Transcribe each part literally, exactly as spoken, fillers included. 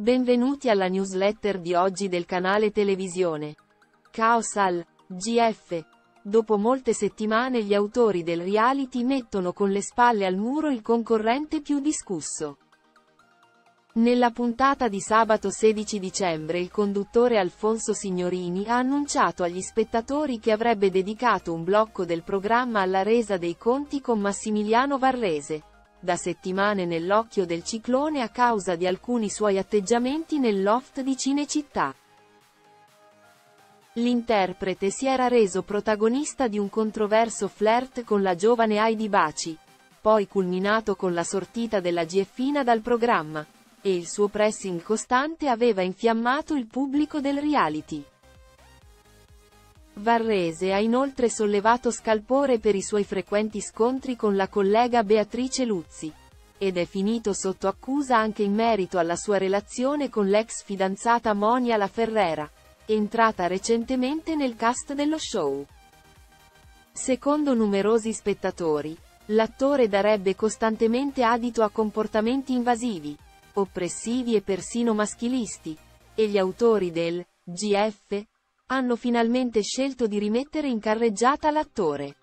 Benvenuti alla newsletter di oggi del canale televisione Caos al G F. Dopo molte settimane gli autori del reality mettono con le spalle al muro il concorrente più discusso. Nella puntata di sabato sedici dicembre il conduttore Alfonso Signorini ha annunciato agli spettatori che avrebbe dedicato un blocco del programma alla resa dei conti con Massimiliano Varrese, da settimane nell'occhio del ciclone a causa di alcuni suoi atteggiamenti nel loft di Cinecittà. L'interprete si era reso protagonista di un controverso flirt con la giovane Heidi Baci, poi culminato con la sortita della Gieffina dal programma, e il suo pressing costante aveva infiammato il pubblico del reality. Varrese ha inoltre sollevato scalpore per i suoi frequenti scontri con la collega Beatrice Luzzi, ed è finito sotto accusa anche in merito alla sua relazione con l'ex fidanzata Monia La Ferrera, entrata recentemente nel cast dello show. Secondo numerosi spettatori, l'attore darebbe costantemente adito a comportamenti invasivi, oppressivi e persino maschilisti, e gli autori del G F hanno finalmente scelto di rimettere in carreggiata l'attore.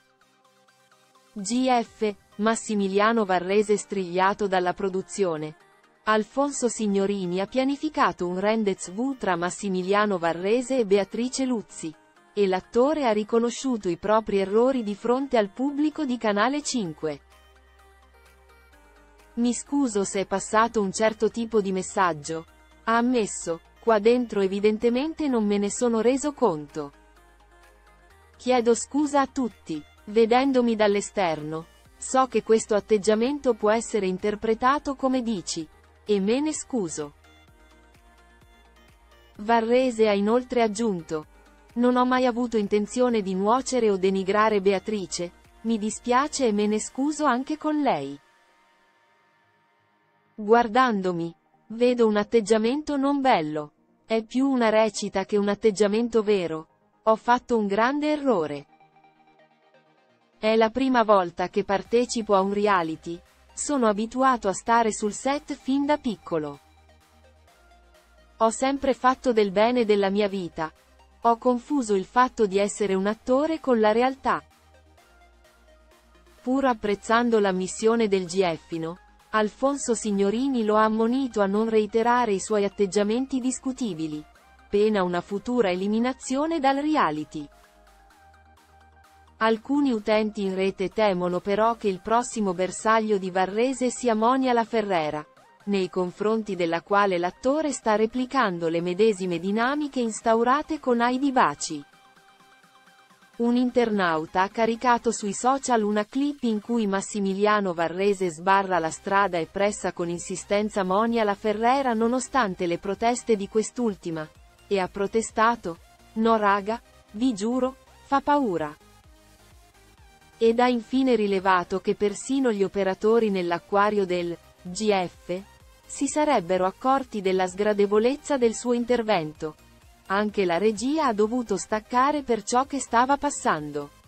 G F, Massimiliano Varrese strigliato dalla produzione. Alfonso Signorini ha pianificato un rendezvous tra Massimiliano Varrese e Beatrice Luzzi, e l'attore ha riconosciuto i propri errori di fronte al pubblico di Canale cinque. Mi scuso se è passato un certo tipo di messaggio. Ha ammesso: qua dentro evidentemente non me ne sono reso conto. Chiedo scusa a tutti. Vedendomi dall'esterno, so che questo atteggiamento può essere interpretato come dici, e me ne scuso. Varrese ha inoltre aggiunto: non ho mai avuto intenzione di nuocere o denigrare Beatrice, mi dispiace e me ne scuso anche con lei. Guardandomi, vedo un atteggiamento non bello. È più una recita che un atteggiamento vero. Ho fatto un grande errore. È la prima volta che partecipo a un reality. Sono abituato a stare sul set fin da piccolo. Ho sempre fatto del bene della mia vita. Ho confuso il fatto di essere un attore con la realtà. Pur apprezzando l'ammissione del Gieffino, Alfonso Signorini lo ha ammonito a non reiterare i suoi atteggiamenti discutibili, pena una futura eliminazione dal reality. Alcuni utenti in rete temono però che il prossimo bersaglio di Varrese sia Monia La Ferrera, nei confronti della quale l'attore sta replicando le medesime dinamiche instaurate con Heidi Baci. Un internauta ha caricato sui social una clip in cui Massimiliano Varrese sbarra la strada e pressa con insistenza Monia La Ferrera nonostante le proteste di quest'ultima, e ha protestato: no raga, vi giuro, fa paura. Ed ha infine rilevato che persino gli operatori nell'acquario del G F si sarebbero accorti della sgradevolezza del suo intervento. Anche la regia ha dovuto staccare per ciò che stava passando.